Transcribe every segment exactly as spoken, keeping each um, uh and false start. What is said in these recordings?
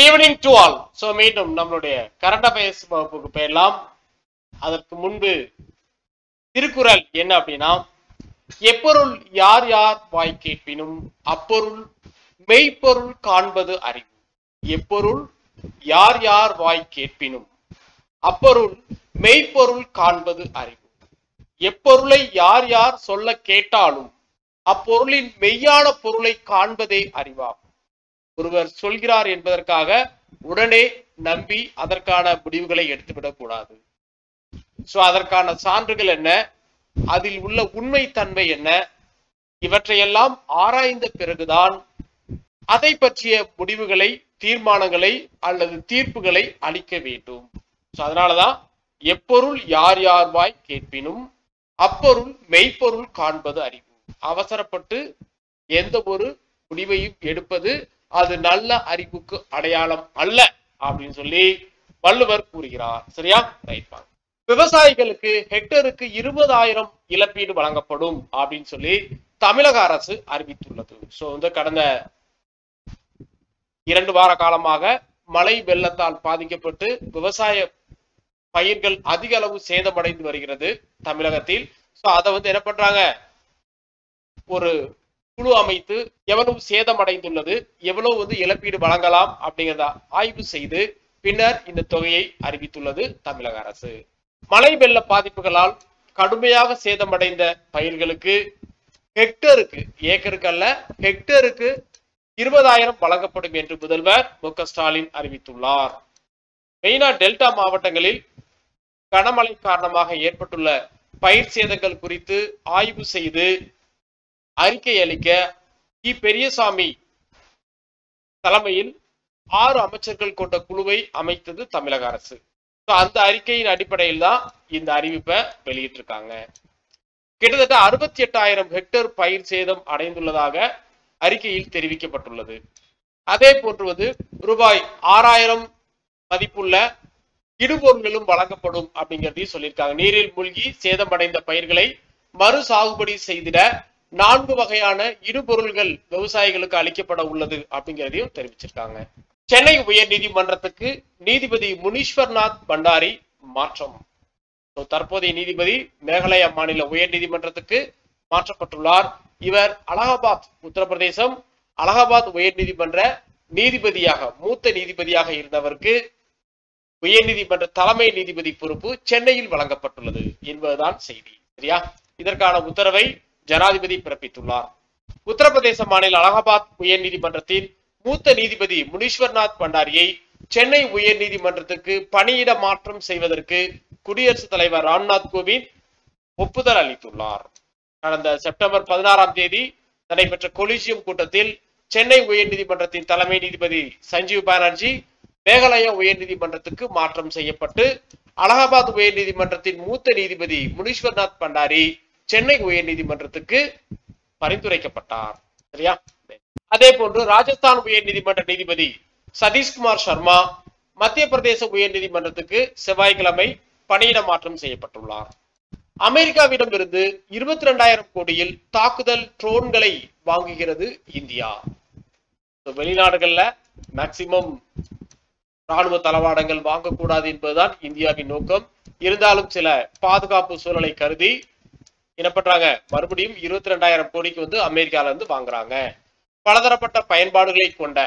Evening to all. So மீண்டும் நம்மளுடைய current affairs வகுப்புக்கு போயிடலாம். அதற்கு முன்பு திருக்குறள் என்ன அப்படின்னா, எப்பொருள் யார் யார் வாய் கேட்பினும் அப்பொருள் மெய்ப்பொருள் காண்பது அறிவு. எப்பொருள் யார் யார் வாய் கேட்பினும் அப்பொருள் மெய்ப்பொருள் காண்பது அறிவு. எப்பொருளை யார் யார் சொல்ல கேட்டாலும் அப்பொருளின் மெய்யான பொருளை காண்பதே அறிவாகும். ஒருவர் சொல்கிறார் என்பதற்காக உடனே நம்பி அதற்கான முடிவுகளை எடுத்துவிடக் கூடாது. சோ அதற்கான சான்றுகள் என்ன, அதில் உள்ள உண்மை தன்மை என்ன, இவற்றையெல்லாம் ஆராய்ந்த பிறகுதான் அதை பற்றிய முடிவுகளை, தீர்மானங்களை அல்லது தீர்ப்புகளை அளிக்க வேண்டும். சோ அதனாலதான் எப்பொருள் யார் யார் வாய் கேட்பினும் அப்பொருள் மெய்ப்பொருள் காண்பது அறிவு. அவசரப்பட்டு எந்த ஒரு முடிவையும் எடுப்பது அது நல்ல அறிவுக்கு அடையாளம் அல்ல அப்படின்னு சொல்லி வள்ளுவர் கூறுகிறார். சரியா? ரைட். விவசாயிகளுக்கு ஹெக்டருக்கு இருபதாயிரம் இழப்பீடு வழங்கப்படும் அப்படின்னு சொல்லி தமிழக அரசு அறிவித்துள்ளது. சோ வந்து கடந்த இரண்டு வார காலமாக மழை வெள்ளத்தால் பாதிக்கப்பட்டு விவசாய பயிர்கள் அதிக அளவு சேதமடைந்து வருகிறது தமிழகத்தில். சோ அதை வந்து என்ன பண்றாங்க, ஒரு குழு அமைத்து எவ்வளவு சேதம் அடைந்துள்ளது, எவ்வளவு வந்து இழப்பீடு வழங்கலாம் அப்படிங்கிறத ஆய்வு செய்து பின்னர் இந்த தொகையை அறிவித்துள்ளது தமிழக அரசு. மழை வெள்ள பாதிப்புகளால் கடுமையாக சேதமடைந்த பயிர்களுக்கு ஹெக்டருக்கு, ஏக்கருக்கு அல்ல ஹெக்டருக்கு இருபதாயிரம் வழங்கப்படும் என்று முதல்வர் மு க ஸ்டாலின் அறிவித்துள்ளார். மெயினா டெல்டா மாவட்டங்களில் கனமழை காரணமாக ஏற்பட்டுள்ள பயிர் சேதங்கள் குறித்து ஆய்வு செய்து அறிக்கை அளிக்க இ பெரியசாமி தலைமையில் ஆறு அமைச்சர்கள் கொண்ட குழுவை அமைத்தது தமிழக அரசு. அந்த அறிக்கையின் அடிப்படையில் தான் இந்த அறிவிப்பை வெளியிட்டிருக்காங்க. கிட்டத்தட்ட அறுபத்தி எட்டாயிரம் ஹெக்டேர் பயிர் சேதம் அடைந்துள்ளதாக அறிக்கையில் தெரிவிக்கப்பட்டுள்ளது. அதே போன்று ரூபாய் ஆறாயிரம் மதிப்புள்ள இடுபொருள்களும் வழங்கப்படும் அப்படிங்கிறதையும் சொல்லியிருக்காங்க. நீரில் மூழ்கி சேதமடைந்த பயிர்களை மறு சாகுபடி செய்திட நான்கு வகையான இடுபொருள்கள் விவசாயிகளுக்கு அளிக்கப்பட உள்ளது அப்படிங்கிறதையும் தெரிவிச்சிருக்காங்க. சென்னை உயர் நீதிமன்றத்துக்கு நீதிபதி முனீஸ்வர்நாத் பண்டாரி மாற்றம். தற்போதைய நீதிபதி மேகாலயா மாநில உயர் நீதிமன்றத்துக்கு மாற்றப்பட்டுள்ளார். இவர் அலகாபாத், உத்தரப்பிரதேசம் அலகாபாத் உயர் நீதிமன்ற நீதிபதியாக, மூத்த நீதிபதியாக இருந்தவருக்கு உயர் நீதிமன்ற தலைமை நீதிபதி பொறுப்பு சென்னையில் வழங்கப்பட்டுள்ளது என்பதுதான் செய்தி. சரியா? இதற்கான உத்தரவை ஜனாதிபதி பிறப்பித்துள்ளார். உத்தரப்பிரதேச மாநில அலகாபாத் உயர் நீதிமன்றத்தின் மூத்த நீதிபதி முனீஸ்வர்நாத் பண்டாரியை சென்னை உயர் நீதிமன்றத்துக்கு பணியிட மாற்றம் செய்வதற்கு குடியரசுத் தலைவர் ராம்நாத் கோவிந்த் ஒப்புதல் அளித்துள்ளார். கடந்த செப்டம்பர் பதினாறாம் தேதி நடைபெற்ற கொலிஜியம் கூட்டத்தில் சென்னை உயர் நீதிமன்றத்தின் தலைமை நீதிபதி சஞ்சீவ் பானர்ஜி மேகாலயா உயர் நீதிமன்றத்துக்கு மாற்றம் செய்யப்பட்டு அலகாபாத் உயர் நீதிமன்றத்தின் மூத்த நீதிபதி முனீஸ்வர்நாத் பண்டாரி சென்னை உயர் நீதிமன்றத்துக்கு பரிந்துரைக்கப்பட்டார். சரியா? அதே போன்று ராஜஸ்தான் உயர் நீதிமன்ற நீதிபதி சதீஷ்குமார் சர்மா மத்திய பிரதேச உயர் நீதிமன்றத்துக்கு செவ்வாய்க்கிழமை பணியிட மாற்றம் செய்யப்பட்டுள்ளார். அமெரிக்காவிடம் இருந்து இருபத்தி ரெண்டாயிரம் கோடியில் தாக்குதல் ட்ரோன்களை வாங்குகிறது இந்தியா. வெளிநாடுகள்ல மேக்சிமம் ராணுவ தளவாடங்கள் வாங்கக்கூடாது என்பதுதான் இந்தியாவின் நோக்கம். இருந்தாலும் சில பாதுகாப்பு சூழலை கருதி என்ன பண்றாங்க, மறுபடியும் இருபத்தி ரெண்டாயிரம் கோடிக்கு வந்து அமெரிக்கால இருந்து வாங்குறாங்க. பலதரப்பட்ட பயன்பாடுகளை கொண்ட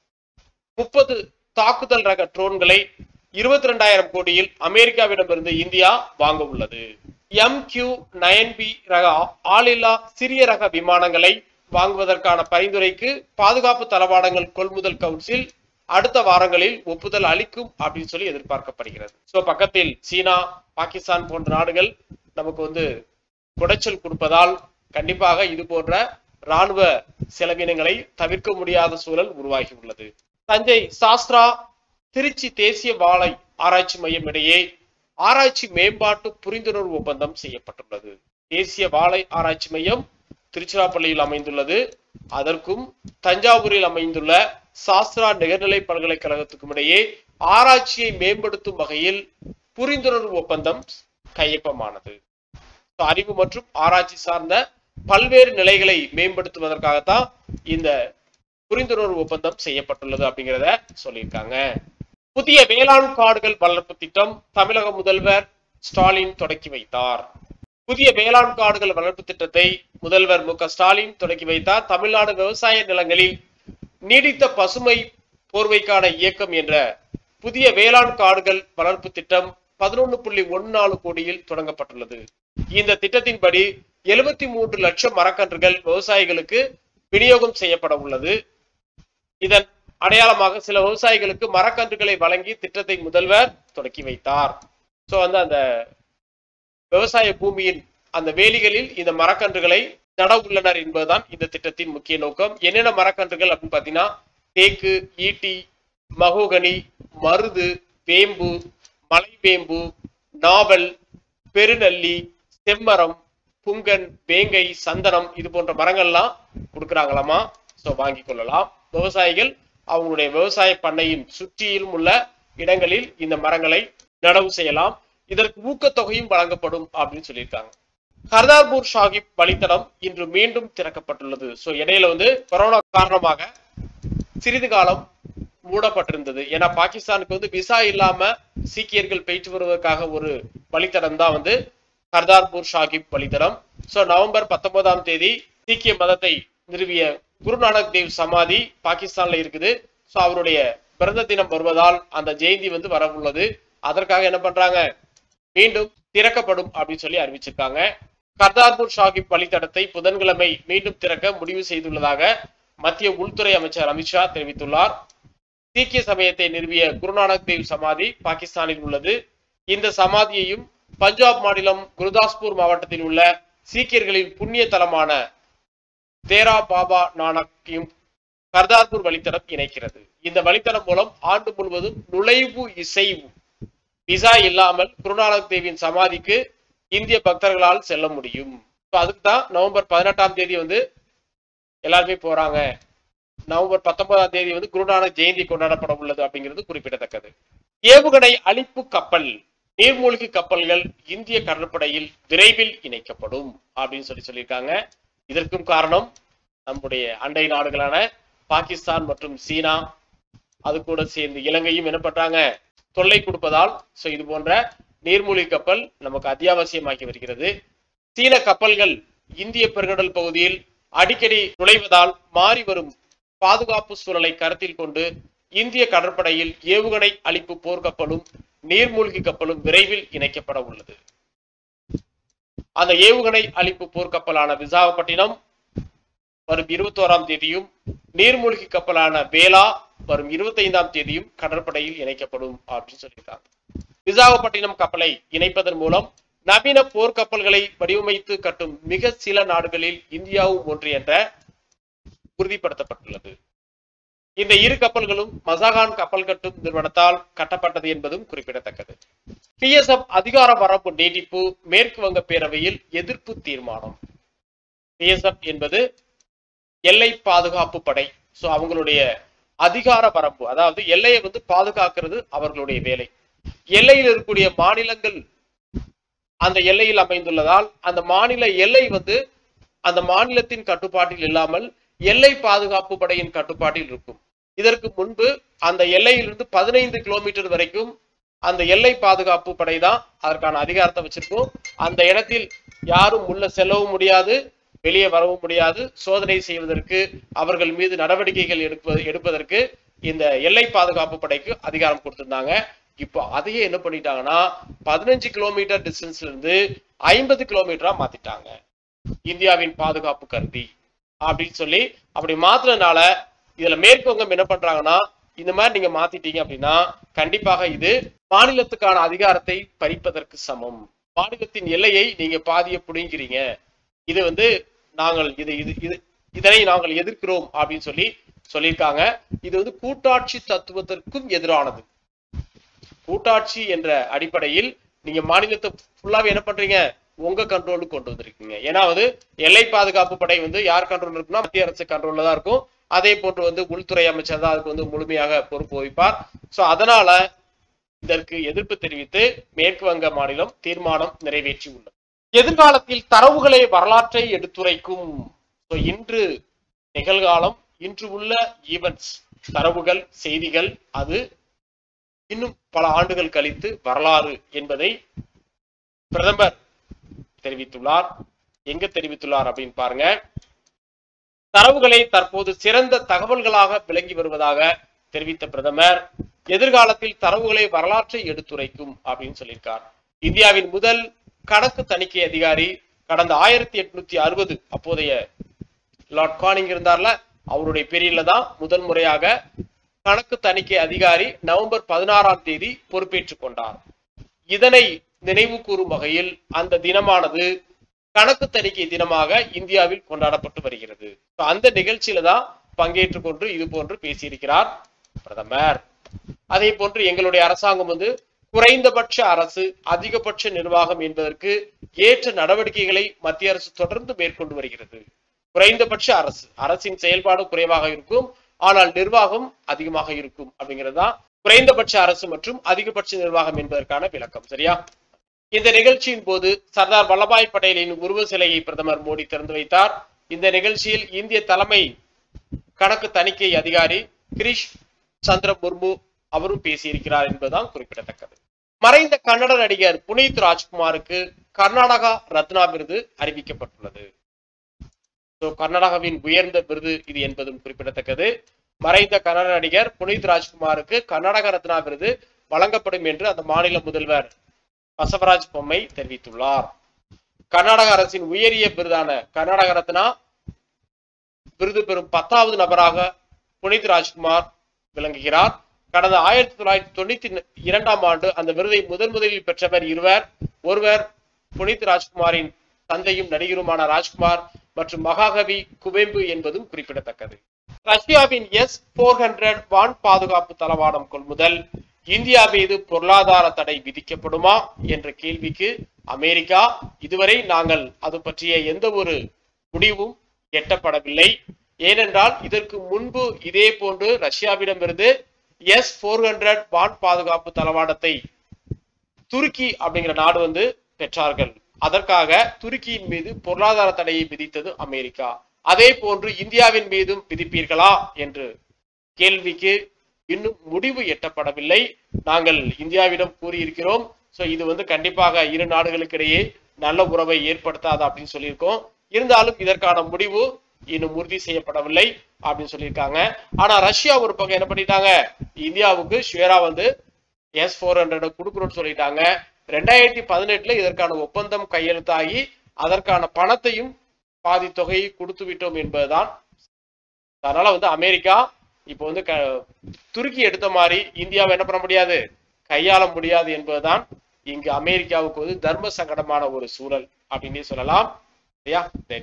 முப்பது தாக்குதல் ரக ட்ரோன்களை இருபத்தி ரெண்டாயிரம் கோடியில் அமெரிக்காவிடமிருந்து இந்தியா வாங்க உள்ளது. எம் கியூ நைன் பி ரக ஆளில்லா சிறிய ரக விமானங்களை வாங்குவதற்கான பரிந்துரைக்கு பாதுகாப்பு தளவாடங்கள் கொள்முதல் கவுன்சில் அடுத்த வாரங்களில் ஒப்புதல் அளிக்கும் அப்படின்னு சொல்லி எதிர்பார்க்கப்படுகிறது. சோ பக்கத்தில் சீனா, பாகிஸ்தான் போன்ற நாடுகள் நமக்கு வந்து குடைச்சல் கொடுப்பதால் கண்டிப்பாக இது போன்ற ராணுவ செலவினங்களை தவிர்க்க முடியாத சூழல் உருவாகி உள்ளது. தஞ்சை சாஸ்திரா திருச்சி தேசிய வாழை ஆராய்ச்சி மையம் இடையே ஆராய்ச்சி மேம்பாட்டு புரிந்துணர்வு ஒப்பந்தம் செய்யப்பட்டுள்ளது. தேசிய வாழை ஆராய்ச்சி மையம் திருச்சிராப்பள்ளியில் அமைந்துள்ளது. அதற்கும் தஞ்சாவூரில் அமைந்துள்ள சாஸ்திரா நிகர்நிலை பல்கலைக்கழகத்துக்கும் இடையே ஆராய்ச்சியை மேம்படுத்தும் வகையில் புரிந்துணர்வு ஒப்பந்தம் கையொப்பமானது. அறிவு மற்றும் ஆராய்ச்சி சார்ந்த பல்வேறு நிலைகளை மேம்படுத்துவதற்காகத்தான் இந்த புரிந்துணர்வு ஒப்பந்தம் செய்யப்பட்டுள்ளது அப்படிங்கிறத சொல்லியிருக்காங்க. புதிய வேளாண் காடுகள் வளர்ப்பு திட்டம் தமிழக முதல்வர் ஸ்டாலின் தொடக்கி வைத்தார். புதிய வேளாண் காடுகள் வளர்ப்பு திட்டத்தை முதல்வர் மு க ஸ்டாலின் தொடக்கி வைத்தார். தமிழ்நாடு விவசாய நிலங்களில் நீடித்த பசுமை போர்வைக்கான இயக்கம் என்ற புதிய வேளாண் காடுகள் வளர்ப்பு திட்டம் பதினொன்று புள்ளி ஒன்னு நாலு கோடியில் தொடங்கப்பட்டுள்ளது. இந்த திட்டத்தின்படி எழுபத்தி மூன்று லட்சம் மரக்கன்றுகள் விவசாயிகளுக்கு விநியோகம் செய்யப்பட உள்ளது. இதன் அடையாளமாக சில விவசாயிகளுக்கு மரக்கன்றுகளை வழங்கி திட்டத்தை முதல்வர் தொடக்கி வைத்தார். சோ வந்து அந்த விவசாய பூமியின் அந்த வேலிகளில் இந்த மரக்கன்றுகளை நட உள்ளனர் என்பதுதான் இந்த திட்டத்தின் முக்கிய நோக்கம். என்னென்ன மரக்கன்றுகள் அப்படின்னு பாத்தீங்கன்னா தேக்கு, ஈட்டி, மகோகனி, மருது, வேம்பு, மலைவேம்பு, நாவல், பெருநல்லி, செம்மரம், புங்கன், வேங்கை, சந்தனம் இது போன்ற மரங்கள்லாம் கொடுக்குறாங்களாமா. சோ வாங்கி கொள்ளலாம். விவசாயிகள் அவங்களுடைய விவசாய பண்ணையின் சுற்றிலும் உள்ள இடங்களில் இந்த மரங்களை நடவு செய்யலாம். இதற்கு ஊக்கத்தொகையும் வழங்கப்படும் அப்படின்னு சொல்லியிருக்காங்க. கர்தார்பூர் சாஹிப் வழித்தடம் இன்று மீண்டும் திறக்கப்பட்டுள்ளது. சோ இடையில வந்து கொரோனா காரணமாக சிறிது காலம் மூடப்பட்டிருந்தது. ஏன்னா பாகிஸ்தானுக்கு வந்து விசா இல்லாம சீக்கியர்கள் போயிட்டு வருவதற்காக ஒரு வழித்தடம் தான் வந்து கர்தார்பூர் சாஹிப் வழித்தடம். சோ நவம்பர் பத்தொன்பதாம் தேதி சீக்கிய மதத்தை நிறுவிய குருநானக் தேவ் சமாதி பாகிஸ்தான்ல இருக்குது. சோ அவருடைய பிறந்த தினம் வருவதால் அந்த ஜெயந்தி வந்து வர உள்ளது. அதற்காக என்ன பண்றாங்க, மீண்டும் திறக்கப்படும் அப்படின்னு சொல்லி அறிவிச்சிருக்காங்க. கர்தார்பூர் சாஹிப் வழித்தடத்தை புதன்கிழமை மீண்டும் திறக்க முடிவு செய்துள்ளதாக மத்திய உள்துறை அமைச்சர் அமித்ஷா தெரிவித்துள்ளார். சீக்கிய சமயத்தை நிறுவிய குருநானக் தேவ் சமாதி பாகிஸ்தானில் உள்ளது. இந்த சமாதியையும் பஞ்சாப் மாநிலம் குருதாஸ்பூர் மாவட்டத்தில் உள்ள சீக்கியர்களின் புண்ணிய தலமான தேரா பாபா நானக்கையும் கர்தார்பூர் வழித்தடம் இணைக்கிறது. இந்த வழித்தடம் மூலம் ஆண்டு முழுவதும் நுழைவு இசைவு விசா இல்லாமல் குருநானக் தேவின் சமாதிக்கு இந்திய பக்தர்களால் செல்ல முடியும். அதுக்கு தான் நவம்பர் பதினெட்டாம் தேதி வந்து எல்லாருமே போறாங்க. நவம்பர் பத்தொன்பதாம் தேதி வந்து குருநானக் ஜெயந்தி கொண்டாடப்பட உள்ளது அப்படிங்கிறது குறிப்பிடத்தக்கது. ஏவுகணை அழிப்பு கப்பல், நீர்மூழ்கி கப்பல்கள் இந்திய கடற்படையில் விரைவில் இணைக்கப்படும் அப்படின்னு சொல்லி சொல்லியிருக்காங்க. இதற்கும் காரணம் நம்முடைய அண்டை நாடுகளான பாகிஸ்தான் மற்றும் சீனா, அது கூட சேர்ந்து இலங்கையும் என்ன பண்றாங்க, தொல்லை கொடுப்பதால் சோ இது போன்ற நீர்மூழ்கி கப்பல் நமக்கு அத்தியாவசியமாகி வருகிறது. சீன கப்பல்கள் இந்திய பெருங்கடல் பகுதியில் அடிக்கடி நுழைவதால் மாறி வரும் பாதுகாப்பு சூழலை கருத்தில் கொண்டு இந்திய கடற்படையில் ஏவுகணை அழிப்பு போர்க்கப்பலும் நீர்மூழ்கி கப்பலும் விரைவில் இணைக்கப்பட உள்ளது. அந்த ஏவுகணை அழிப்பு போர்க்கப்பலான விசாகப்பட்டினம் வரும் இருபத்தி ஓராம் தேதியும் நீர்மூழ்கி கப்பலான வேலா வரும் இருபத்தி ஐந்தாம் தேதியும் கடற்படையில் இணைக்கப்படும் அப்படின்னு சொல்லியிருக்காங்க. விசாகப்பட்டினம் கப்பலை இணைப்பதன் மூலம் நவீன போர்க்கப்பல்களை வடிவமைத்து கட்டும் மிக சில நாடுகளில் இந்தியாவும் ஒன்று என்ற உறுதிப்படுத்தப்பட்டுள்ளது. இந்த இரு கப்பல்களும் மசாகான் கப்பல் கட்டும் நிறுவனத்தால் கட்டப்பட்டது என்பதும் குறிப்பிடத்தக்கது. பி எஸ் எஃப் அதிகார வரம்பு நீட்டிப்பு, மேற்கு வங்க பேரவையில் எதிர்ப்பு தீர்மானம். பி எஸ் எஃப் என்பது எல்லை பாதுகாப்பு படை. சோ அவங்களுடைய அதிகார வரம்பு, அதாவது எல்லையை வந்து பாதுகாக்கிறது அவர்களுடைய வேலை. எல்லையில் இருக்கக்கூடிய மாநிலங்கள் அந்த எல்லையில் அமைந்துள்ளதால் அந்த மாநில எல்லை வந்து அந்த மாநிலத்தின் கட்டுப்பாட்டில் இல்லாமல் எல்லை பாதுகாப்பு படையின் கட்டுப்பாட்டில் இருக்கும். இதற்கு முன்பு அந்த எல்லையிலிருந்து பதினைந்து கிலோமீட்டர் வரைக்கும் அந்த எல்லை பாதுகாப்பு படை தான் அதற்கான அதிகாரத்தை வச்சிருக்கும். அந்த இடத்தில் யாரும் உள்ள செல்லவும் முடியாது, வெளியே வரவும் முடியாது. சோதனை செய்வதற்கு, அவர்கள் மீது நடவடிக்கைகள் எடுப்பது எடுப்பதற்கு இந்த எல்லை பாதுகாப்பு படைக்கு அதிகாரம் கொடுத்திருந்தாங்க. இப்போ அதையே என்ன பண்ணிட்டாங்கன்னா பதினஞ்சு கிலோமீட்டர் டிஸ்டன்ஸ்ல இருந்து ஐம்பது கிலோமீட்டரா மாத்திட்டாங்க, இந்தியாவின் பாதுகாப்பு கருதி அப்படின்னு சொல்லி. அப்படி மாத்துறதுனால இதுல மேற்கு வங்கம் என்ன பண்றாங்கன்னா, இந்த மாதிரி நீங்க மாத்திட்டீங்க அப்படின்னா கண்டிப்பாக இது மாநிலத்துக்கான அதிகாரத்தை பறிப்பதற்கு சமம். மாநிலத்தின் எல்லையை நீங்க பாதிய புடுங்கிறீங்க, இது வந்து நாங்கள் இது இது இது இதனை நாங்கள் எதிர்க்கிறோம் அப்படின்னு சொல்லி சொல்லியிருக்காங்க. இது வந்து கூட்டாட்சி தத்துவத்திற்கும் எதிரானது. கூட்டாட்சி என்ற அடிப்படையில் நீங்க மாநிலத்தை ஃபுல்லாவே என்ன பண்றீங்க, உங்க கண்ட்ரோலுக்கு கொண்டு வந்திருக்கீங்க. ஏன்னா வந்து எல்லை பாதுகாப்பு படை வந்து யார் கண்ட்ரோல் இருக்குன்னா மத்திய அரசு கண்ட்ரோல்ல தான் இருக்கும். அதே போன்று வந்து உள்துறை அமைச்சர் தான் அதுக்கு வந்து முழுமையாக பொறுப்பு வகிப்பார். சோ அதனால இதற்கு எதிர்ப்பு தெரிவித்து மேற்கு வங்க மாநிலம் தீர்மானம் நிறைவேற்றி உள்ளது. எதிர்காலத்தில் தரவுகளை வரலாற்றை எடுத்துரைக்கும். இன்று நிகழ்காலம், இன்று உள்ள ஈவென்ட்ஸ் தரவுகள் செய்திகள் அது இன்னும் பல ஆண்டுகள் கழித்து வரலாறு என்பதை பிரதமர் தெரிவித்துள்ளார். எங்க தெரிவித்துள்ளார் அப்படின்னு பாருங்க. தரவுகளை தற்போது சிறந்த தகவல்களாக விளங்கி வருவதாக தெரிவித்த பிரதமர் எதிர்காலத்தில் தரவுகளை வரலாற்றை எடுத்துரைக்கும் அப்படின்னு சொல்லியிருக்கார். இந்தியாவின் முதல் கணக்கு தணிக்கை அதிகாரி கடந்த ஆயிரத்தி எட்நூத்தி அறுபது அப்போதைய லார்ட் கானிங் இருந்தார்ல, அவருடைய பீரியட்ல தான் முதல் முறையாக கணக்கு தணிக்கை அதிகாரி நவம்பர் பதினாறாம் தேதி பொறுப்பேற்றுக் கொண்டார். இதனை நினைவு கூறும் வகையில் அந்த தினமானது கணக்கு தணிக்கை தினமாக இந்தியாவில் கொண்டாடப்பட்டு வருகிறது. அந்த நிகழ்ச்சியில தான் பங்கேற்றுக் கொண்டு இது போன்று பேசியிருக்கிறார் பிரதமர். அதே போன்று எங்களுடைய அரசாங்கம் வந்து குறைந்தபட்ச அரசு அதிகபட்ச நிர்வாகம் என்பதற்கு ஏற்ற நடவடிக்கைகளை மத்திய அரசு தொடர்ந்து மேற்கொண்டு வருகிறது. குறைந்தபட்ச அரசு, அரசின் செயல்பாடு குறைவாக இருக்கும், ஆனால் நிர்வாகம் அதிகமாக இருக்கும் அப்படிங்கிறது தான் குறைந்தபட்ச அரசு மற்றும் அதிகபட்ச நிர்வாகம் என்பதற்கான விளக்கம். சரியா? இந்த நிகழ்ச்சியின் போது சர்தார் வல்லபாய் பட்டேலின் உருவ சிலையை பிரதமர் மோடி திறந்து வைத்தார். இந்த நிகழ்ச்சியில் இந்திய தலைமை கணக்கு தணிக்கை அதிகாரி கிரிஷ் சந்திர முர்மு அவரும் பேசியிருக்கிறார் என்பதுதான் குறிப்பிடத்தக்கது. மறைந்த கன்னட நடிகர் புனித் ராஜ்குமாருக்கு கர்நாடகா ரத்னா விருது அறிவிக்கப்பட்டுள்ளது. கர்நாடகாவின் உயர்ந்த விருது இது என்பதும் குறிப்பிடத்தக்கது. மறைந்த கன்னட நடிகர் புனித் ராஜ்குமாருக்கு கர்நாடக ரத்னா விருது வழங்கப்படும் என்று அந்த மாநில முதல்வர் பசவராஜ் பொம்மை தெரிவித்துள்ளார். கர்நாடக அரசின் உயரிய விருதான கர்நாடக ரத்னா விருது பெறும் பத்தாவது நபராக புனித் ராஜ்குமார் விளங்குகிறார். கடந்த ஆயிரத்தி தொள்ளாயிரத்தி தொண்ணூத்தி இரண்டாம் ஆண்டு அந்த விருதை முதன் முதலில் பெற்றவர் இருவர். ஒருவர் புனித் ராஜ்குமாரின் தந்தையும் நடிகருமான ராஜ்குமார் மற்றும் மகாகவி குவெம்பு என்பதும் குறிப்பிடத்தக்கது. ரஷ்யாவின் எஸ் போர் ஹண்ட்ரட் வான் பாதுகாப்பு தளவாடம் கொள்முதல் இந்தியா மீது பொருளாதார தடை விதிக்கப்படுமா என்ற கேள்விக்கு அமெரிக்கா இதுவரை நாங்கள் அது பற்றிய எந்த ஒரு முடிவும் எட்டப்படவில்லை. ஏனென்றால் இதற்கு முன்பு இதே போன்று ரஷ்யாவிடமிருந்து எஸ் போர் ஹண்ட்ரட் வான் பாதுகாப்பு தளவாடத்தை துருக்கி அப்படிங்கிற நாடு வந்து பெற்றார்கள். அதற்காக துருக்கியின் மீது பொருளாதார தடையை விதித்தது அமெரிக்கா. அதே போன்று இந்தியாவின் மீதும் விதிப்பீர்களா என்று கேள்விக்கு இன்னும் முடிவு எட்டப்படவில்லை. நாங்கள் இந்தியாவிடம் கூறியிருக்கிறோம். சோ இது வந்து கண்டிப்பாக இரு நாடுகளுக்கிடையே நல்ல உறவை ஏற்படுத்தாது அப்படின்னு சொல்லியிருக்கோம். இருந்தாலும் இதற்கான முடிவு இன்னும் உறுதி செய்யப்படவில்லை அப்படின்னு சொல்லியிருக்காங்க. ஆனா ரஷ்யா ஒரு பக்கம் என்ன பண்ணிட்டாங்க, இந்தியாவுக்கு ஷேரா வந்து எஸ் போர் ஹண்ட்ரட் கொடுக்கணும்னு சொல்லிட்டாங்க. ரெண்டாயிரத்தி பதினெட்டுல இதற்கான ஒப்பந்தம் கையெழுத்தாகி அதற்கான பணத்தையும் பாதி தொகையை கொடுத்து விட்டோம் என்பதுதான். அதனால வந்து அமெரிக்கா இப்போ வந்து துருக்கி எடுத்த மாதிரி இந்தியாவை என்ன பண்ண முடியாது, கையாள முடியாது என்பதுதான் இங்கு அமெரிக்காவுக்கு வந்து தர்ம சங்கடமான ஒரு சூழல் அப்படின்னு சொல்லலாம். சரியா?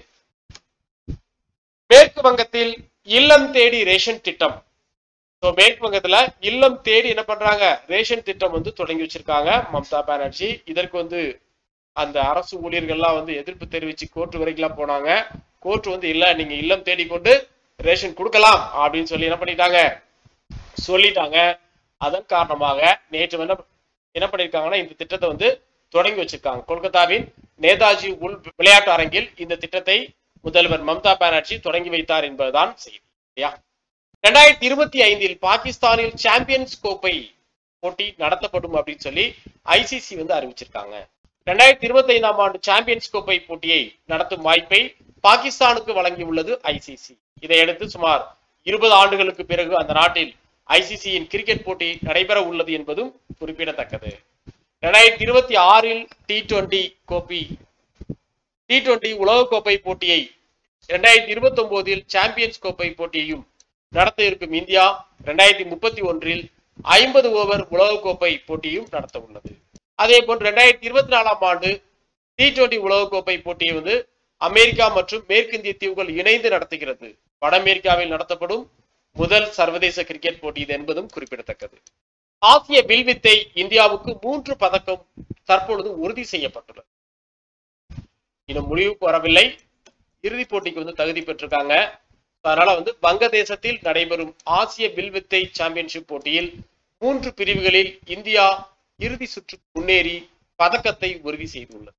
மேற்கு வங்கத்தில் இல்லம் தேடி ரேஷன் திட்டம். மேற்கு வங்கத்துல இல்லம் தேடி என்ன பண்றாங்க, ரேஷன் திட்டம் வந்து தொடங்கி வச்சிருக்காங்க மம்தா பானர்ஜி. இதற்கு வந்து அந்த அரசு ஊழியர்கள்லாம் வந்து எதிர்ப்பு தெரிவிச்சு கோர்ட் வரைக்கும் போனாங்க. கோர்ட் வந்து இல்ல, நீங்க இல்லம் தேடி கொண்டு ரேஷன் கொடுக்கலாம் அப்படின்னு சொல்லி என்ன பண்ணிட்டாங்க, சொல்லிட்டாங்க. அதன் காரணமாக நேற்று என்ன என்ன பண்ணிருக்காங்கன்னா இந்த திட்டத்தை வந்து தொடங்கி வச்சிருக்காங்க. கொல்கத்தாவின் நேதாஜி உள் விளையாட்டு அரங்கில் இந்த திட்டத்தை முதல்வர் மம்தா பானர்ஜி தொடங்கி வைத்தார் என்பதுதான் செய்தி. இரண்டாயிரத்தி இருபத்தி ஐந்தில் பாகிஸ்தானில் சாம்பியன்ஸ் கோப்பை போட்டி நடத்தப்படும் அப்படின்னு சொல்லி ஐசிசி வந்து அறிவிச்சிருக்காங்க. இரண்டாயிரத்தி இருபத்தி ஐந்தாம் ஆண்டு சாம்பியன்ஸ் கோப்பை போட்டியை நடத்தும் வாய்ப்பை பாகிஸ்தானுக்கு வழங்கியுள்ளது ஐசிசி. இதையடுத்து சுமார் இருபது ஆண்டுகளுக்கு பிறகு அந்த நாட்டில் ஐசிசியின் கிரிக்கெட் போட்டி நடைபெற உள்ளது என்பதும் குறிப்பிடத்தக்கது. இரண்டாயிரத்தி இருபத்தி ஆறில் டி டுவெண்டி கோப்பை டி டுவெண்டி உலகக்கோப்பை போட்டியை இரண்டாயிரத்தி இருபத்தி ஒன்பதில் சாம்பியன்ஸ் கோப்பை போட்டியையும் நடத்த இருக்கும் இந்தியா இரண்டாயிரத்தி முப்பத்தி ஒன்றில் ஐம்பது ஓவர் உலகக்கோப்பை போட்டியும் நடத்த உள்ளது. அதே போன்று இரண்டாயிரத்தி இருபத்தி நாலாம் ஆண்டு டி டுவெண்டி உலகக்கோப்பை போட்டியை வந்து அமெரிக்கா மற்றும் மேற்கிந்திய தீவுகள் இணைந்து நடத்துகிறது. வட அமெரிக்காவில் நடத்தப்படும் முதல் சர்வதேச கிரிக்கெட் போட்டி இது என்பதும் குறிப்பிடத்தக்கது. ஆசிய வில்வித்தை இந்தியாவுக்கு மூன்று பதக்கம் தற்பொழுது உறுதி செய்யப்பட்டுள்ளது. இன்னும் முடிவுக்கு வரவில்லை. இறுதிப் போட்டிக்கு வந்து தகுதி பெற்றிருக்காங்க. அதனால வந்து வங்கதேசத்தில் நடைபெறும் ஆசிய வில்வித்தை சாம்பியன்ஷிப் போட்டியில் மூன்று பிரிவுகளில் இந்தியா இறுதி சுற்று முன்னேறி பதக்கத்தை உறுதி செய்துள்ளது.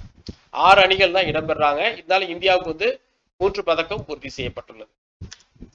ஆறு அணிகள் தான் இடம்பெறாங்க. இருந்தாலும் இந்தியாவுக்கு வந்து மூன்று பதக்கம் உறுதி செய்யப்பட்டுள்ளது.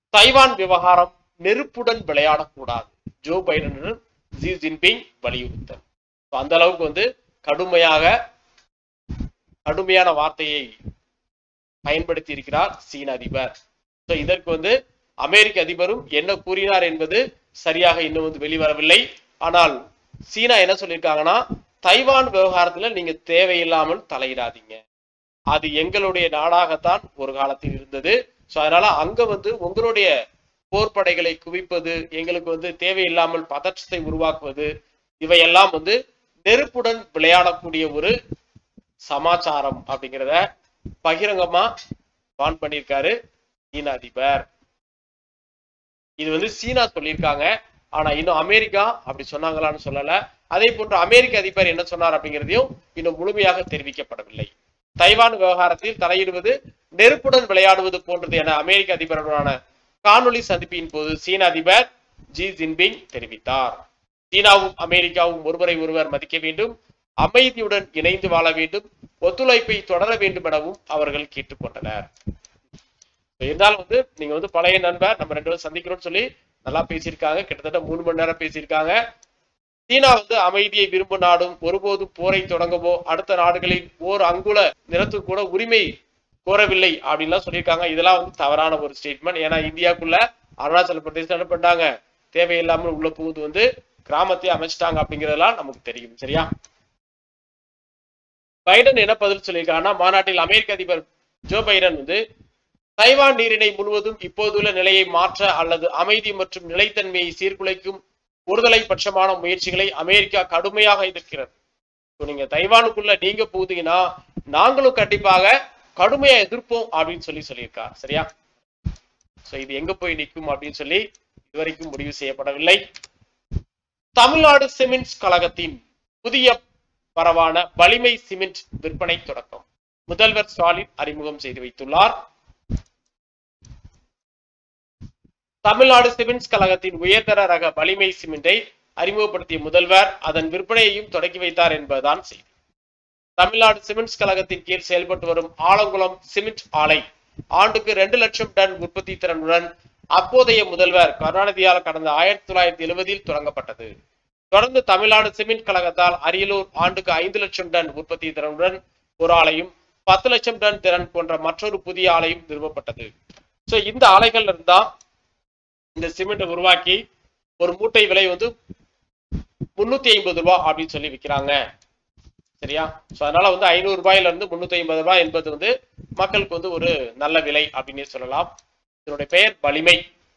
தைவான் விவகாரம் நெருப்புடன் விளையாடக்கூடாது, ஜோ பைடனுடன் ஜி ஜின்பிங் வலியுறுத்தல். அந்த அளவுக்கு வந்து கடுமையாக கடுமையான வார்த்தையை பயன்படுத்தி இருக்கிறார் சீன அதிபர். இதற்கு வந்து அமெரிக்க அதிபரும் என்ன கூறினார் என்பது சரியாக இன்னும் வந்து வெளிவரவில்லை. ஆனால் சீனா என்ன சொல்லியிருக்காங்கன்னா, தைவான் விவகாரத்துல நீங்க தேவையில்லாமல் தலையிடாதீங்க, அது எங்களுடைய நாடாகத்தான் ஒரு காலத்தில் இருந்தது. சோ அதனால அங்க வந்து உங்களுடைய போர்ப்படைகளை குவிப்பது, எங்களுக்கு வந்து தேவையில்லாமல் பதற்றத்தை உருவாக்குவது, இவையெல்லாம் வந்து நெருப்புடன் விளையாடக்கூடிய ஒரு சமாச்சாரம் அப்படிங்கிறத பகிரங்கமா வான் பண்ணியிருக்காரு சீன அதிபர். இது வந்து சீனா சொல்லியிருக்காங்க, ஆனா இன்னும் அமெரிக்கா அப்படி சொன்னாங்களான்னு சொல்லல. அதே போன்று அமெரிக்க அதிபர் என்ன சொன்னார் அப்படிங்கிறதையும் இன்னும் முழுமையாக தெரிவிக்கப்படவில்லை. தைவான் விவகாரத்தில் தலையிடுவது நெருப்புடன் விளையாடுவது போன்றது என அமெரிக்க அதிபருடனான காணொலி சந்திப்பின் போது சீன அதிபர் ஜி ஜின்பிங் தெரிவித்தார். சீனாவும் அமெரிக்காவும் ஒருவரை ஒருவர் மதிக்க வேண்டும், அமைதியுடன் இணைந்து வாழ வேண்டும், ஒத்துழைப்பை தொடர வேண்டும் எனவும் அவர்கள் கேட்டுக்கொண்டனர். இருந்தாலும் வந்து நீங்க வந்து பழைய நண்பர், நம்ம ரெண்டு பேரும் சந்திக்கிறோம்னு சொல்லி நல்லா பேசியிருக்காங்க. கிட்டத்தட்ட மூணு மணி நேரம் பேசியிருக்காங்க. சீனா வந்து அமைதியை விரும்பும் நாடும், ஒருபோதும் போரை தொடங்கவோ அடுத்த நாடுகளில் ஓர் அங்குல நிலத்துக்கு கூட உரிமை கோரவில்லை அப்படின்லாம் சொல்லியிருக்காங்க. இதெல்லாம் வந்து தவறான ஒரு ஸ்டேட்மெண்ட். ஏன்னா இந்தியாவுக்குள்ள அருணாச்சல பிரதேசம் என்ன பண்ணாங்க, தேவையில்லாமல் உள்ள புகுந்து வந்து கிராமத்தை அமைச்சிட்டாங்க அப்படிங்கிறதெல்லாம் நமக்கு தெரியும். சரியா? பைடன் என்ன பதில் சொல்லியிருக்காங்கன்னா, மாநாட்டில் அமெரிக்க அதிபர் ஜோ பைடன் வந்து தைவான் நீரிணை முழுவதும் இப்போதுள்ள நிலையை மாற்ற அல்லது அமைதி மற்றும் நிலைத்தன்மையை சீர்குலைக்கும் ஒருதலை பட்சமான முயற்சிகளை அமெரிக்கா கடுமையாக எதிர்க்கிறது. நீங்க தைவானுக்குள்ள நீங்க போகுதீங்கன்னா நாங்களும் கண்டிப்பாக கடுமையா எதிர்ப்போம் அப்படின்னு சொல்லி சொல்லியிருக்கார். சரியா? சோ இது எங்க போய் நிற்கும் அப்படின்னு சொல்லி இதுவரைக்கும் முடிவு செய்யப்படவில்லை. தமிழ்நாடு சிமெண்ட்ஸ் கழகத்தின் புதிய பரவான வலிமை சிமெண்ட் விற்பனை தொடக்கம் முதல்வர் ஸ்டாலின் அறிமுகம் செய்து வைத்துள்ளார். தமிழ்நாடு சிமெண்ட்ஸ் கழகத்தின் உயர்தர ரக வலிமை சிமெண்டை அறிமுகப்படுத்திய முதல்வர் அதன் விற்பனையையும் தொடங்கி வைத்தார் என்பதுதான் செய்தி. தமிழ்நாடு சிமெண்ட்ஸ் கழகத்தின் கீழ் செயல்பட்டு வரும் ஆலங்குளம் சிமெண்ட் ஆலை ஆண்டுக்கு இரண்டு லட்சம் டன் உற்பத்தி திறனுடன் அப்போதைய முதல்வர் கருணாநிதியால் கடந்த ஆயிரத்தி தொள்ளாயிரத்தி எழுபதில் தொடங்கப்பட்டது. தொடர்ந்து தமிழ்நாடு சிமெண்ட் கழகத்தால் அரியலூர் ஆண்டுக்கு ஐந்து லட்சம் டன் உற்பத்தி திறனுடன் ஒரு ஆலையும் பத்து லட்சம் டன் திறன் போன்ற மற்றொரு புதிய ஆலையும் நிறுவப்பட்டது. சோ இந்த ஆலைகள் இருந்தா இந்த சிமெண்ட்டை உருவாக்கி ஒரு மூட்டை விலை வந்து முன்னூத்தி ஐம்பது ரூபாய் அப்படின்னு சொல்லி விற்கிறாங்க. சரியா? சோ அதனால வந்து ஐநூறு ரூபாயில இருந்து முன்னூத்தி ஐம்பது ரூபாய் என்பது வந்து மக்களுக்கு வந்து ஒரு நல்ல விலை அப்படின்னு சொல்லலாம். இதனுடைய பெயர் வலிமை.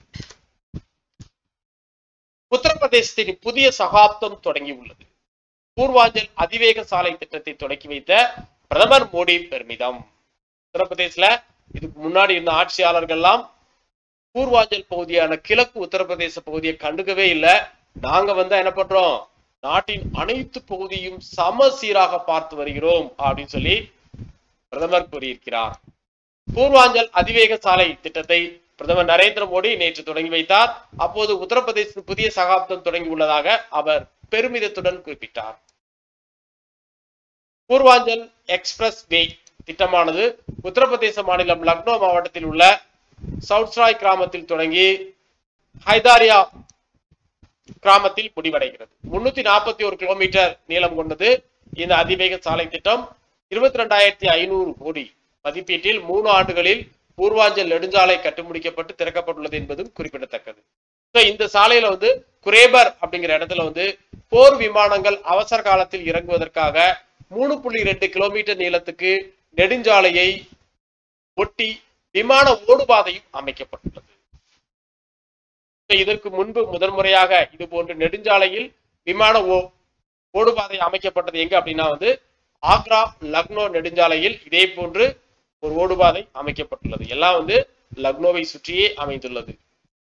உத்தரப்பிரதேசத்தின் புதிய சகாப்தம் தொடங்கி உள்ளது. பூர்வாஞ்சல் அதிவேக சாலை திட்டத்தை தொடக்கி வைத்த பிரதமர் மோடி பெருமிதம். உத்தரப்பிரதேசல இதுக்கு முன்னாடி இருந்த ஆட்சியாளர்கள்லாம் பூர்வாஞ்சல் பகுதியான கிழக்கு உத்தரப்பிரதேச பகுதியை கண்டுக்கவே இல்லை. நாங்க வந்து என்ன பண்றோம், நாட்டின் அனைத்து பகுதியும் சம சீராக பார்த்து வருகிறோம் அப்படின்னு சொல்லி பிரதமர் கூறியிருக்கிறார். பூர்வாஞ்சல் அதிவேக சாலை திட்டத்தை பிரதமர் நரேந்திர மோடி நேற்று தொடங்கி வைத்தார். அப்போது உத்தரப்பிரதேச புதிய சகாப்தம் தொடங்கி உள்ளதாக அவர் பெருமிதத்துடன் குறிப்பிட்டார். பூர்வாஞ்சல் எக்ஸ்பிரஸ் வே திட்டமானது உத்தரப்பிரதேச மாநிலம் லக்னோ மாவட்டத்தில் உள்ள சவுத்ராய் கிராமத்தில் தொடங்கி ஹைதாரியா கிராமத்தில் முடிவடைகிறது. முன்னூத்தி நாற்பத்தி ஒரு கிலோமீட்டர் நீளம் கொண்டது இந்த அதிவேக சாலை திட்டம். இருபத்தி ரெண்டாயிரத்தி ஐநூறு கோடி மதிப்பீட்டில் மூணு ஆண்டுகளில் பூர்வாஞ்சல் நெடுஞ்சாலை கட்டி முடிக்கப்பட்டு திறக்கப்பட்டுள்ளது என்பதும் குறிப்பிடத்தக்கது. இந்த சாலையில வந்து குரேபர் அப்படிங்கிற இடத்துல வந்து போர் விமானங்கள் அவசர காலத்தில் இறங்குவதற்காக மூணு புள்ளி ரெண்டு கிலோமீட்டர் நீளத்துக்கு நெடுஞ்சாலையை ஒட்டி விமான ஓடுபாதையும் அமைக்கப்பட்டுள்ளது. இதற்கு முன்பு முதல் முறையாக இது போன்ற நெடுஞ்சாலையில் விமான ஓடுபாதை அமைக்கப்பட்டது எங்க அப்படின்னா வந்து ஆக்ரா லக்னோ நெடுஞ்சாலையில் இதே போன்று ஒரு ஓடுபாதை அமைக்கப்பட்டுள்ளது. எல்லாம் வந்து லக்னோவை சுற்றியே அமைந்துள்ளது.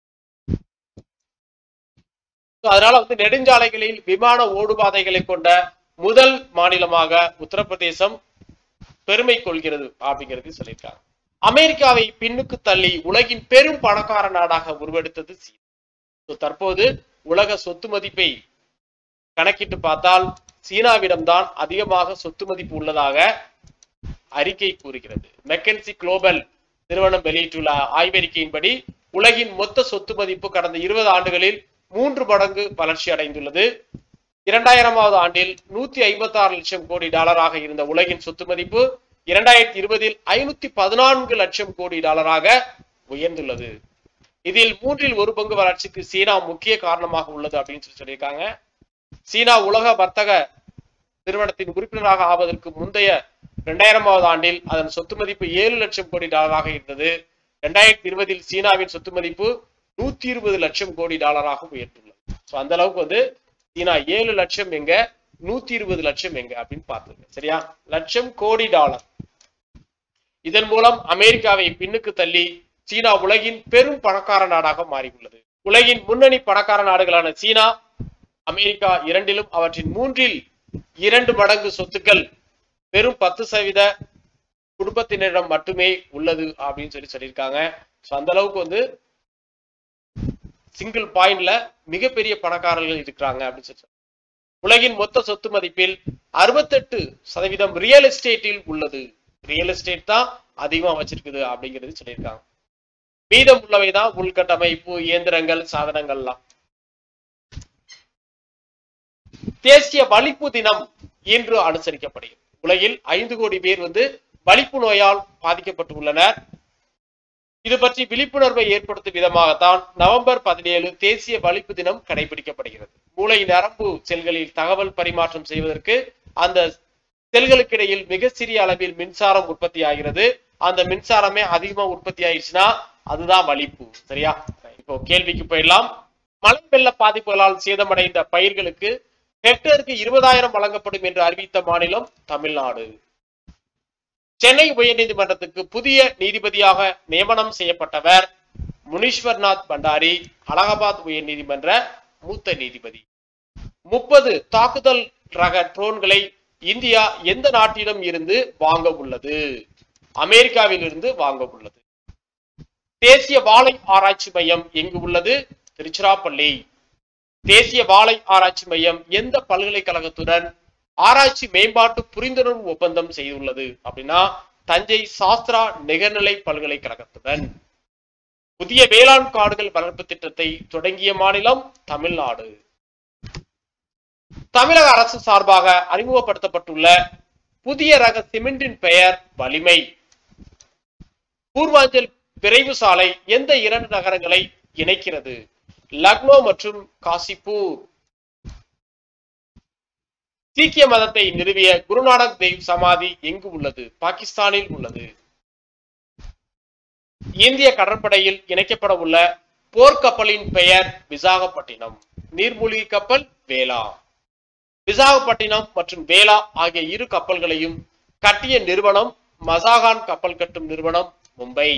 அதனால வந்து நெடுஞ்சாலைகளில் விமான ஓடுபாதைகளை கொண்ட முதல் மாநிலமாக உத்தரப்பிரதேசம் பெருமை கொள்கிறது அப்படிங்கிறது சொல்லியிருக்காங்க. அமெரிக்காவை பின்னுக்கு தள்ளி உலகின் பெரும் பணக்கார நாடாக உருவெடுத்தது சீனா. தற்போது உலக சொத்து மதிப்பை கணக்கிட்டு பார்த்தால் சீனாவிடம்தான் அதிகமாக சொத்து மதிப்பு உள்ளதாக அறிக்கை கூறுகிறது. மெக்கன்சி குளோபல் நிறுவனம் வெளியிட்டுள்ள ஆய்வறிக்கையின்படி உலகின் மொத்த சொத்து மதிப்பு கடந்த இருபது ஆண்டுகளில் மூன்று மடங்கு வளர்ச்சி அடைந்துள்ளது. இரண்டாயிரமாவது ஆண்டில் நூத்தி ஐம்பத்தி ஆறு லட்சம் கோடி டாலராக இருந்த உலகின் சொத்து மதிப்பு இரண்டாயிரத்தி இருபதில் ஐநூத்தி பதினான்கு லட்சம் கோடி டாலராக உயர்ந்துள்ளது. இதில் மூன்றில் ஒரு பங்கு வளர்ச்சிக்கு சீனா முக்கிய காரணமாக உள்ளது அப்படின்னு சொல்லி சொல்லியிருக்காங்க. சீனா உலக வர்த்தக நிறுவனத்தின் உறுப்பினராக ஆவதற்கு முந்தைய இரண்டாயிரமாவது ஆண்டில் அதன் சொத்து மதிப்பு ஏழு லட்சம் கோடி டாலராக இருந்தது. இரண்டாயிரத்தி இருபதில் சீனாவின் சொத்து மதிப்பு நூத்தி இருபது லட்சம் கோடி டாலராக உயர்ந்துள்ளது. ஸோ அந்த அளவுக்கு வந்து சீனா ஏழு லட்சம் எங்க, நூத்தி இருபது லட்சம் எங்க அப்படின்னு பார்த்துங்க. சரியா, லட்சம் கோடி டாலர். இதன் மூலம் அமெரிக்காவை பின்னுக்கு தள்ளி சீனா உலகின் பெரும் பணக்கார நாடாக மாறியுள்ளது. உலகின் முன்னணி பணக்கார நாடுகளான சீனா, அமெரிக்கா இரண்டிலும் அவற்றின் மூன்றில் இரண்டு மடங்கு சொத்துக்கள் வெறும் பத்து சதவீத குடும்பத்தினரிடம் மட்டுமே உள்ளது அப்படின்னு சொல்லி சொல்லியிருக்காங்க. ஸோ அந்த அளவுக்கு வந்து சிங்கிள் பாயிண்ட்ல மிகப்பெரிய பணக்காரர்கள் இருக்கிறாங்க அப்படின்னு சொல்லி. உலகின் மொத்த சொத்து மதிப்பில் அறுபத்தெட்டு சதவீதம் ரியல் எஸ்டேட்டில் உள்ளது. ரியல் எஸ்டேட் தான் அதிகமா வச்சிருக்குது அப்படிங்கிறது சொல்லியிருக்காங்க. மீதம் உள்ளவைதான் உள்கட்டமைப்பு, இயந்திரங்கள், சாதனங்கள்லாம். தேசிய வலிப்பு தினம் இன்று அனுசரிக்கப்படுகிறது. உலகில் ஐந்து கோடி பேர் வந்து வலிப்பு நோயால் பாதிக்கப்பட்டுள்ளனர். இது பற்றி விழிப்புணர்வை ஏற்படுத்தும் விதமாகத்தான் நவம்பர் பதினேழு தேசிய வலிப்பு தினம் கடைபிடிக்கப்படுகிறது. மூளை நரம்பு செல்களில் தகவல் பரிமாற்றம் செய்வதற்கு அந்த செல்களுக்கு இடையில் மிக சிறிய அளவில் மின்சாரம் உற்பத்தி ஆகிறது. அந்த மின்சாரமே அதிகமா உற்பத்தி ஆயிடுச்சுன்னா அதுதான் வலிப்பு. சரியா, இப்போ கேள்விக்கு போயிடலாம். மழை வெள்ள பாதிப்புகளால் சேதமடைந்த பயிர்களுக்கு ஹெக்டருக்கு இருபதாயிரம் வழங்கப்படும் என்று அறிவித்த மாநிலம் தமிழ்நாடு. சென்னை உயர்நீதிமன்றத்துக்கு புதிய நீதிபதியாக நியமனம் செய்யப்பட்டவர் முனீஸ்வர்நாத் பண்டாரி, அலகாபாத் உயர்நீதிமன்ற மூத்த நீதிபதி. முப்பது தாக்குதல் ரக ட்ரோன்களை இந்தியா எந்த நாட்டிடம் இருந்து வாங்க உள்ளது? அமெரிக்காவில் இருந்து வாங்க உள்ளது. தேசிய வாழை ஆராய்ச்சி மையம் எங்கு உள்ளது? திருச்சிராப்பள்ளி. தேசிய வாழை ஆராய்ச்சி மையம் எந்த பல்கலைக்கழகத்துடன் ஆராய்ச்சி மேம்பாட்டு புரிந்துணர்வு ஒப்பந்தம் செய்துள்ளது அப்படின்னா தஞ்சை சாஸ்திரா நிகர்நிலை பல்கலைக்கழகத்துடன். புதிய வேளாண் காடுகள் வளர்ப்பு திட்டத்தை தொடங்கிய மாநிலம் தமிழ்நாடு. தமிழக அரசு சார்பாக அறிமுகப்படுத்தப்பட்டுள்ள புதிய ரக சிமெண்டின் பெயர் வலிமை. பூர்வாஞ்சல் விரைவு சாலை எந்த இரண்டு நகரங்களை இணைக்கிறது? லக்னோ மற்றும் காசிப்பூர். சீக்கிய மதத்தை நிறுவிய குருநானக் தேவ் சமாதி எங்கு உள்ளது? பாகிஸ்தானில் உள்ளது. இந்திய கடற்படையில் இணைக்கப்பட உள்ள போர்க்கப்பலின் பெயர் விசாகப்பட்டினம். நீர்மூழ்கி கப்பல் வேலா. விசாகப்பட்டினம் மற்றும் வேலா ஆகிய இரு கப்பல்களையும் கட்டிய நிறுவனம் மசாகான் கப்பல் கட்டும் நிறுவனம், மும்பை.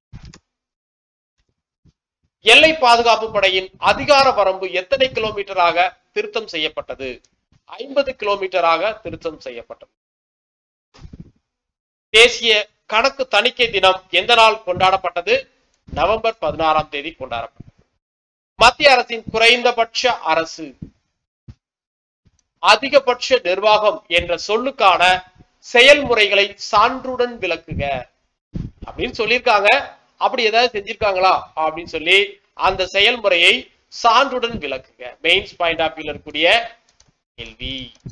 எல்லை பாதுகாப்பு படையின் அதிகார வரம்பு எத்தனை கிலோமீட்டராக திருத்தம் செய்யப்பட்டது? ஐம்பது கிலோமீட்டராக திருத்தம் செய்யப்பட்டது. தேசிய கணக்கு தணிக்கை தினம் எந்த நாள் கொண்டாடப்பட்டது? நவம்பர் பதினாறாம் தேதி கொண்டாடப்பட்டது. மத்திய அரசின் குறைந்தபட்ச அரசு அதிகபட்ச நிர்வாகம் என்ற சொல்லுக்கான செயல்முறைகளை சான்றுடன் விளக்குக அப்படின்னு சொல்லியிருக்காங்க. அப்படி ஏதாவது செஞ்சிருக்காங்களா அப்படின்னு சொல்லி அந்த செயல்முறையை சான்றுடன் விளக்குக. மெயின்ஸ் பாயிண்ட் ஆஃப் வியூல இருக்கக்கூடிய கேள்வி.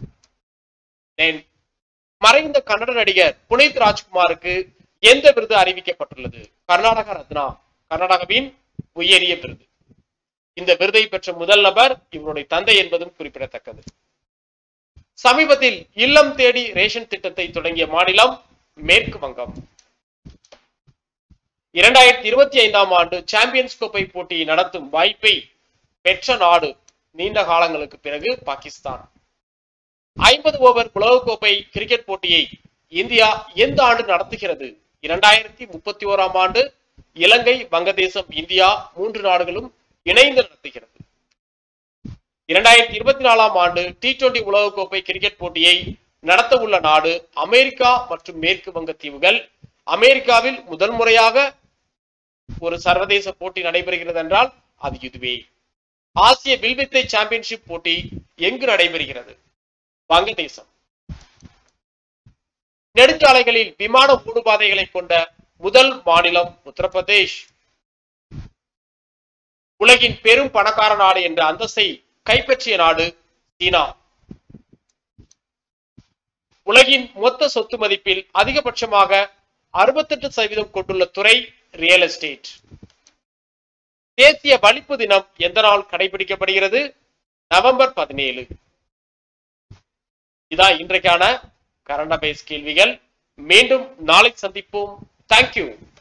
மறைந்த கன்னட நடிகர் புனித் ராஜ்குமாருக்கு எந்த விருது அறிவிக்கப்பட்டுள்ளது? கர்நாடக ரத்னா, கர்நாடகாவின் உயரிய விருது. இந்த விருதை பெற்ற முதல் நபர் இவருடைய தந்தை என்பதும் குறிப்பிடத்தக்கது. சமீபத்தில் இல்லம் தேடி ரேஷன் திட்டத்தை தொடங்கிய மாநிலம் மேற்கு வங்கம். இரண்டாயிரத்தி இருபத்தி ஐந்தாம் ஆண்டு சாம்பியன்ஸ் கோப்பை போட்டியை நடத்தும் வாய்ப்பை பெற்ற நாடு நீண்ட காலங்களுக்கு பிறகு பாகிஸ்தான். ஐம்பது ஓவர் உலகக்கோப்பை கிரிக்கெட் போட்டியை இந்தியா எந்த ஆண்டு நடத்துகிறது? இரண்டாயிரத்தி முப்பத்தி ஓராம் ஆண்டு இலங்கை, வங்கதேசம், இந்தியா மூன்று நாடுகளும் இணைந்து நடத்துகிறது. இரண்டாயிரத்தி இருபத்தி நாலாம் ஆண்டு டி டுவெண்டி உலகக்கோப்பை கிரிக்கெட் போட்டியை நடத்த உள்ள நாடு அமெரிக்கா மற்றும் மேற்கு வங்க தீவுகள். அமெரிக்காவில் முதல் முறையாக ஒரு சர்வதேச போட்டி நடைபெறுகிறது என்றால் அது இதுவே. ஆசிய வில்வித்தை சாம்பியன்ஷிப் போட்டி எங்கு நடைபெறுகிறது? வங்கதேசம். நெடுஞ்சாலைகளில் விமான ஓடுபாதைகளை கொண்ட முதல் மாநிலம் உத்தரப்பிரதேஷ். உலகின் பெரும் பணக்கார நாடு என்ற அந்தஸ்தை கைப்பற்றிய நாடு சீனா. உலகின் மொத்த சொத்து மதிப்பில் அதிகபட்சமாக அறுபத்தெட்டு சதவீதம் கொண்டுள்ள துறை ரியல் எஸ்டேட். தேசிய வலிப்பு தினம் எந்த நாள் கடைபிடிக்கப்படுகிறது? நவம்பர் பதினேழு. இதான் இன்றைக்கான கரண்ட் அஃபேர்ஸ் கேள்விகள். மீண்டும் நாளை சந்திப்போம். தேங்க்யூ.